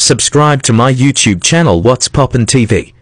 Subscribe to my YouTube channel What's Poppin' TV.